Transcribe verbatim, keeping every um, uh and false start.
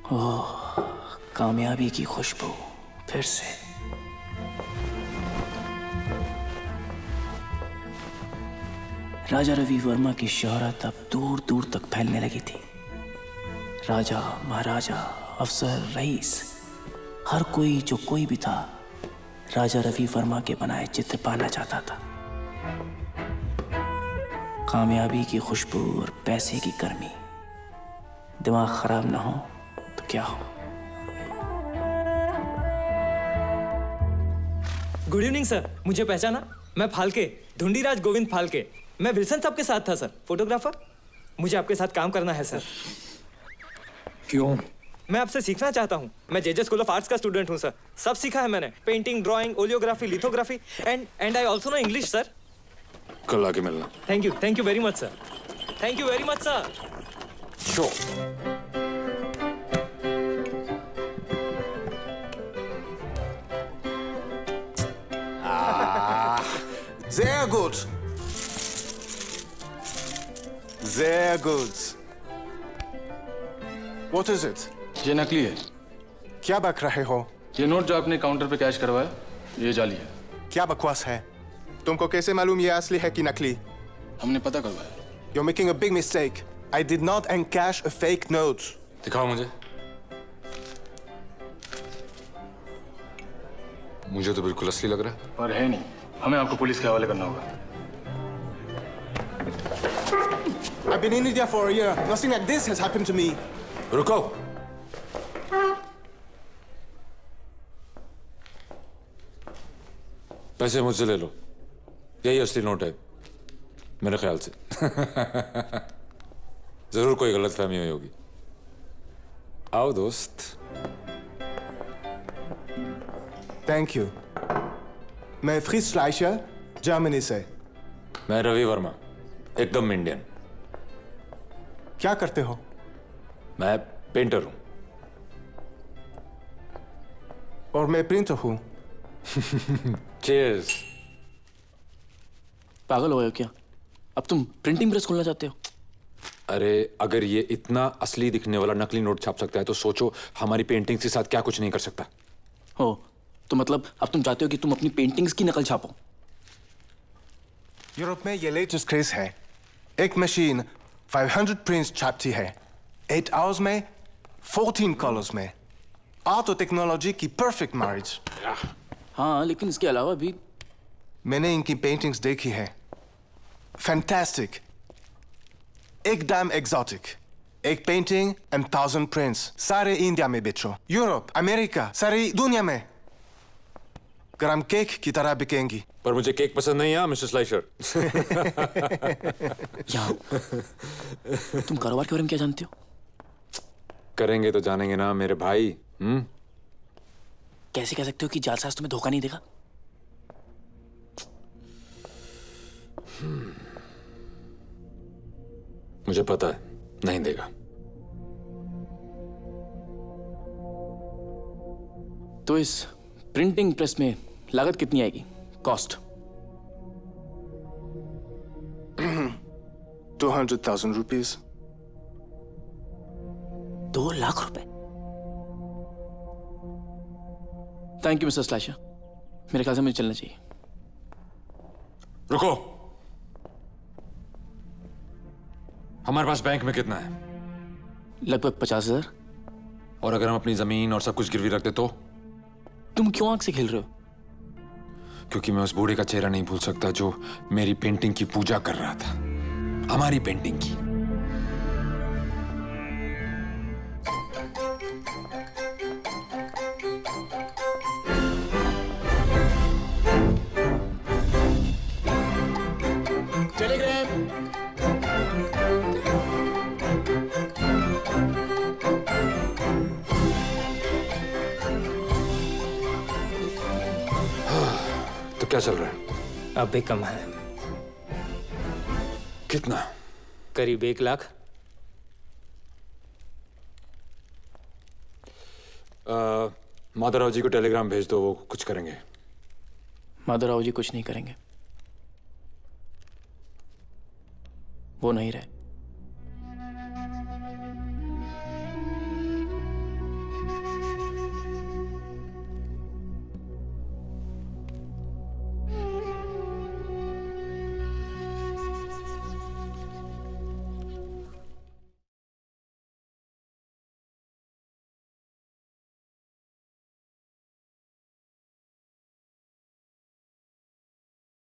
ओह, कामयाबी की खुशबू फिर से। राजा रवि वर्मा की शोहरत अब दूर दूर तक फैलने लगी थी। राजा, महाराजा, अफसर, रईस, हर कोई जो कोई भी था राजा रवि वर्मा के बनाए चित्र पाना चाहता था। कामयाबी की खुशबू और पैसे की गर्मी, दिमाग खराब ना हो तो क्या हो। गुड इवनिंग सर, मुझे पहचाना? मैं फाल्के, धुंडीराज गोविंद फाल्के। मैं विल्सन साहब के साथ था सर, फोटोग्राफर। मुझे आपके साथ काम करना है सर। क्यों? मैं आपसे सीखना चाहता हूँ। मैं जेजे स्कूल ऑफ आर्ट्स का स्टूडेंट हूँ सर। सब सीखा है मैंने, painting, drawing, oleography, lithography and and I also know English sir. कल आके मिलना। Thank you, thank you very much sir. Thank you very much sir. Sure. Ah, sehr gut. Sehr gut. What is it? ये नकली है। क्या बक रहे हो? ये नोट जो आपने काउंटर पे कैश करवाया, ये जाली है। क्या बकवास है? तुमको कैसे मालूम ये असली है कि नकली? हमने पता करवाया। You're making a big mistake. I did not encash a fake note. दिखाओ मुझे। मुझे तो बिल्कुल असली लग रहा है। पर है नहीं। हमें आपको पुलिस के हवाले करना होगा। I've been in India for a year. Nothing like this has happened to me. रुको। पैसे मुझसे ले लो। यही असली नोट है मेरे ख्याल से। जरूर कोई गलतफहमी हुई होगी। आओ दोस्त। Thank you. मैं फ्रिस श्लाइशर, जर्मनी से। मैं रवि वर्मा, एकदम इंडियन। क्या करते हो? मैं पेंटर हूं। और मैं प्रिंटर हूं। Cheers. पागल हो गए हो क्या? अब तुम प्रिंटिंग प्रेस खोलना चाहते हो? अरे अगर ये इतना असली दिखने वाला नकली नोट छाप सकता है तो सोचो हमारी पेंटिंग्स के साथ क्या कुछ नहीं कर सकता। हो तो मतलब अब तुम चाहते हो कि तुम अपनी पेंटिंग्स की नकल छापो? यूरोप में ये लेटेस्ट क्रेज है। एक मशीन पाँच सौ प्रिंट्स छापती है, आठ आवर्स में, चौदह कलर्स में। आर्ट और टेक्नोलॉजी की परफेक्ट मैरिज। हाँ, लेकिन इसके अलावा भी मैंने इनकी पेंटिंग्स देखी है। फैंटास्टिक, एकदम एक्सोटिक। एक पेंटिंग एंड थाउजेंड प्रिंट्स। सारे इंडिया में बेचो, यूरोप, अमेरिका, सारी दुनिया में। गरम केक की तरह बिकेंगी। पर मुझे केक पसंद नहीं है मिस्टर स्लाइशर। यहाँ तुम कारोबार के बारे में क्या जानते हो? करेंगे तो जानेंगे ना मेरे भाई। हम्म कैसे कह सकते हो कि जालसाज तुम्हें धोखा नहीं देगा? मुझे पता है नहीं देगा। तो इस प्रिंटिंग प्रेस में लागत कितनी आएगी? Cost? Two hundred thousand rupees. दो लाख रुपए? थैंक यू मिस्टर स्लाइशर, मेरे ख्याल से मुझे चलना चाहिए। रुको, हमारे पास बैंक में कितना है? लगभग पचास हजार। और अगर हम अपनी जमीन और सब कुछ गिरवी रखते तो? तुम क्यों आंख से खेल रहे हो? क्योंकि मैं उस बूढ़े का चेहरा नहीं भूल सकता जो मेरी पेंटिंग की पूजा कर रहा था, हमारी पेंटिंग की। तो क्या चल रहा है? अब भी कम है। कितना? करीब एक लाख। माधवराव जी को टेलीग्राम भेज दो, वो कुछ करेंगे। माधवराव जी कुछ नहीं करेंगे, वो नहीं रहे।